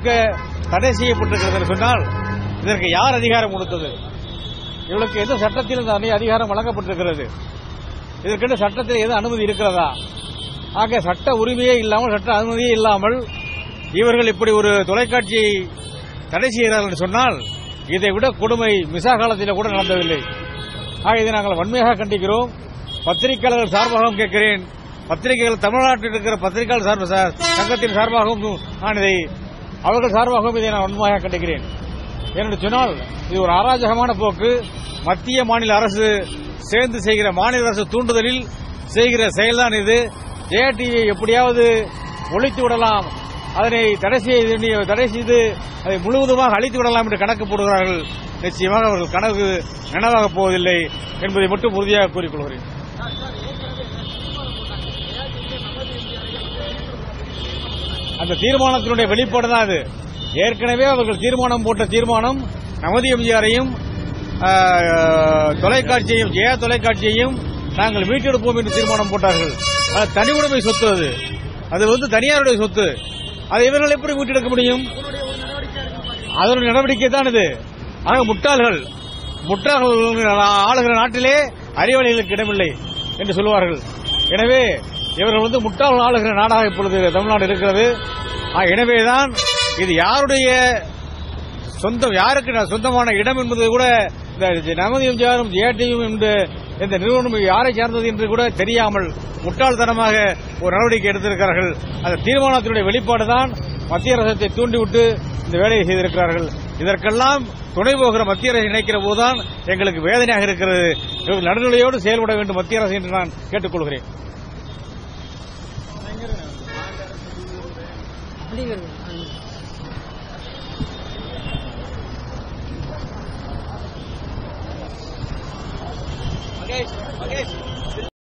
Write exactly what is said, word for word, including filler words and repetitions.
முழுக்க தடை செய்யப்பட்டிருக்கிறது சொன்னால் இதற்கு யார் அதிகாரம் கொடுத்தது? இவளுக்கு எந்த சட்டத்தில் இந்த அதிகாரம் வழங்கப்பட்டிருக்கிறது? இதற்கென்று சட்டத்தில் எது அனுமதி இருக்கிறதா? ஆக சட்ட உரிமையே இல்லாமல், சட்ட அனுமதியே இல்லாமல் இவர்கள் இப்படி ஒரு தொலைக்காட்சியை தடை செய்கிறார்கள் என்று சொன்னால் இதை விட கொடுமை மிசா காலத்தில் கூட நடந்ததில்லை. ஆக இதை நாங்கள் வன்மையாக கண்டிக்கிறோம். பத்திரிகையாளர்கள் சார்பாகவும் கேட்கிறேன், பத்திரிகைகள் தமிழ்நாட்டில் இருக்கிற பத்திரிகையாளர் சார்பு சங்கத்தின் சார்பாகவும் நான் இதை அவர்கள் சார்பாகவும் இதை நான் வன்மையாக கண்டிக்கிறேன். ஏனென்று சொன்னால் இது ஒரு அராஜகமான போக்கு. மத்திய மாநில அரசு சேர்ந்து செய்கிற, மாநில அரசு தூண்டுதலில் செய்கிற செயல்தான் இது. ஜெயா டிவியை எப்படியாவது ஒழித்து விடலாம், அதனை தடை செய்து தடை செய்து அதை முழுவதுமாக அழித்து விடலாம் என்று கணக்கு போடுகிறார்கள். நிச்சயமாக அவர்கள் கணக்கு நினைவாகப் போவதில்லை என்பதை மட்டும் உறுதியாக கூறிக்கொள்கிறேன். அந்த தீர்மானத்தினுடைய வெளிப்பாடு தான் அது. ஏற்கனவே அவர்கள் தீர்மானம் போட்ட தீர்மானம் நமதி எம்ஜிஆரையும் தொலைக்காட்சியையும், ஜெயா தொலைக்காட்சியையும் நாங்கள் மீட்டெடுப்போம் என்று தீர்மானம் போட்டார்கள். அது தனி உடைமை சொத்து, அது அது வந்து தனியாருடைய சொத்து. அதை இவர்கள் எப்படி மீட்டெடுக்க முடியும்? அதனுடைய நடவடிக்கை தான் இது. ஆக முட்டாள்கள் முட்டாள்கள் ஆளுகிற நாட்டிலே அறிவாளிகளுக்கு இடமில்லை என்று சொல்லுவார்கள். எனவே இவர்கள் வந்து முட்டாள் ஆளுகிற நாடாக இப்பொழுது தமிழ்நாடு இருக்கிறது. எனவேதான் இது யாருடைய சொந்தம், யாருக்கு சொந்தமான இடம் என்பது கூட இந்த நமதி எம்ஜிஆரும் ஜெயா டிவியும் என்ற இந்த நிறுவனம் யாரை சார்ந்தது என்று கூட தெரியாமல் முட்டாள்தனமாக ஒரு நடவடிக்கை எடுத்திருக்கிறார்கள். அந்த தீர்மானத்தினுடைய வெளிப்பாடுதான் மத்திய அரசை தூண்டிவிட்டு இந்த வேலையை செய்திருக்கிறார்கள். இதற்கெல்லாம் துணை போகிற மத்திய அரசை நினைக்கிற போதுதான் எங்களுக்கு வேதனையாக இருக்கிறது. இவர்கள் நடுநிலையோடு செயல்பட வேண்டும் மத்திய அரசு என்று நான் கேட்டுக்கொள்கிறேன். Okay, okay.